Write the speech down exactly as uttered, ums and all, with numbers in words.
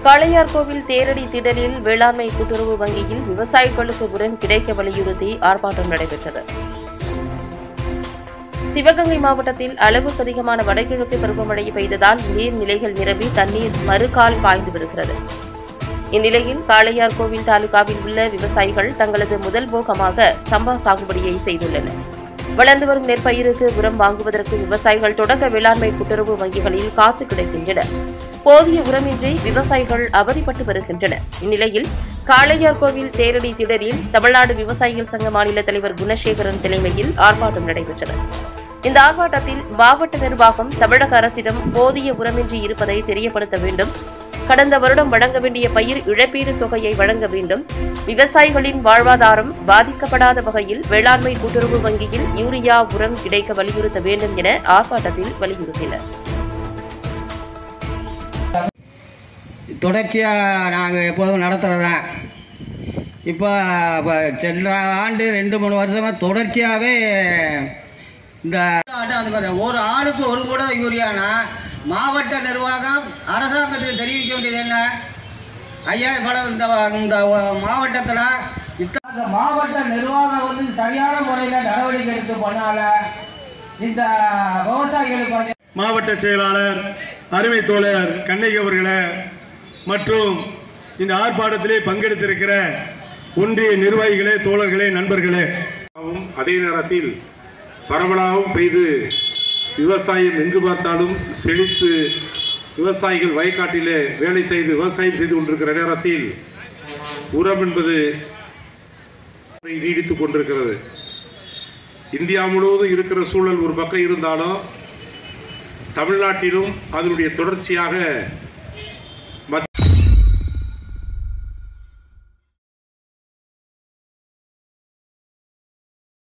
காளையார்கோவில் தேரடி திடலில் வேளாண்மை கூட்டுறவு வங்கியில் விவசாயிகளுக்கு உரம் கிடைக்க வலியுறுத்தி ஆர்ப்பாட்டம் நடைபெற்றது. சிவகங்கை மாவட்டத்தில் அளவுக்கு அதிகமான வடகிழக்கு பருவமழை பெய்ததால் நீர்நிலைகள் நிரம்பி தண்ணீர் மறுகால் பாய்ந்து வருகிறது. இந்நிலையில் காளையார்கோவில் தாலுகாவில் உள்ள விவசாயிகள் தங்களது முதல் போகமாக சம்பா சாகுபடியை செய்துள்ளனர். வளர்ந்து வரும் நெற்பயிருக்கு உரம் வாங்குவதற்கு விவசாயிகள் தொடக்க வேளாண்மை கூட்டுறவு வங்கிகளில் காத்து கிடக்கின்றனர். போதிய உரமின்றி விவசாயிகள் அவதிப்பட்டு வருகின்றனர். இந்நிலையில் காளையார்கோவில் தேரடி திடலில் தமிழ்நாடு விவசாயிகள் சங்க மாநில தலைவர் குணசேகரன் தலைமையில் ஆர்ப்பாட்டம் நடைபெற்றது. இந்த ஆர்ப்பாட்டத்தில் மாவட்ட நிர்வாகம் தமிழக அரசிடம் போதிய உரமின்றி இருப்பதை தெரியப்படுத்த வேண்டும், கடந்த வருடம் வழங்க வேண்டிய பயிர் இழப்பீடு தொகையை வழங்க வேண்டும், விவசாயிகளின் வாழ்வாதாரம் பாதிக்கப்படாத வகையில் வேளாண்மை கூட்டுறவு வங்கியில் யூரியா உரம் கிடைக்க வலியுறுத்த வேண்டும் என ஆர்ப்பாட்டத்தில் வலியுறுத்தினர். தொடர்ச்சியாக நாங்கள் எப்போதும் நடத்துகிறதான். இப்போ சென்ற ஆண்டு ரெண்டு மூணு வருஷமாக தொடர்ச்சியாகவே இந்த ஒரு ஆளுக்கு ஒரு கூட யூரியானா மாவட்ட நிர்வாகம் அரசாங்கத்துக்கு தெரிவிக்க வேண்டியது என்ன? ஐயா படம் இந்த இந்த மாவட்டத்தில் இந்த மாவட்ட நிர்வாகம் வந்து சரியான முறையில் நடவடிக்கை எடுத்து பண்ணால இந்த விவசாயிகளுக்கு வந்து மாவட்ட செயலாளர் அருமை தோழர் கண்ணகி அவர்களே மற்றும் இந்த ஆர்ப்பாட்டத்திலே பங்கெடுத்திருக்கிற ஒன்றிய நிர்வாகிகளே, தோழர்களே, நண்பர்களே, அதே நேரத்தில் பரவலாகவும் பெய்து விவசாயம் எங்கு பார்த்தாலும் செழித்து விவசாயிகள் வயக்காட்டிலே வேலை செய்து விவசாயம் செய்து கொண்டிருக்கிற நேரத்தில் உரம் என்பது நீடித்துக் கொண்டிருக்கிறது. இந்தியா முழுவதும் இருக்கிற சூழல் ஒரு பக்கம் இருந்தாலும் தமிழ்நாட்டிலும் அதனுடைய தொடர்ச்சியாக